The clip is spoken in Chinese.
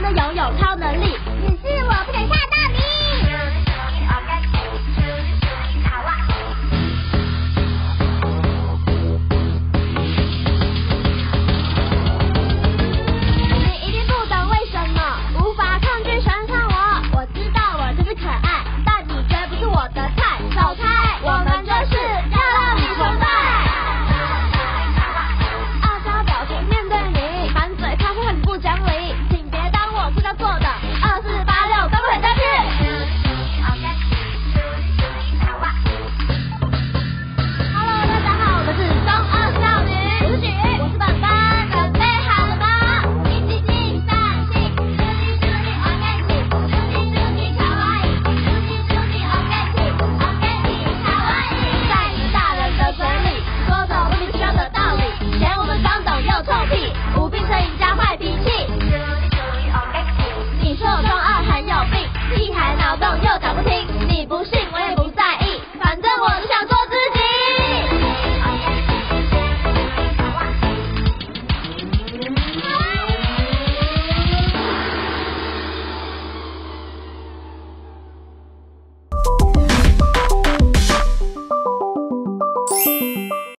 的拥有超能力，只是我不能看到你。你一定不懂为什么无法抗拒喜欢上我，我知道我就是可爱，但你绝不是我的菜，走开，我们就是要让你崇拜。傲娇表情面对你，满嘴怕会很不讲理，请别当我是要做的2486都不肯下去。Hello， 大家好，我们是中二少女，我是举，我是本班，准备好了吗？一起进上戏，朱记朱记我跟你，朱记朱记卡哇伊，朱记朱记我跟你，我跟你卡哇伊。在你大人的嘴里，说着莫名其妙的道理，嫌我们装懂又臭屁，无病呻吟加坏脾气。你说我中二很有病，屁孩脑洞又讲不听，你不信我也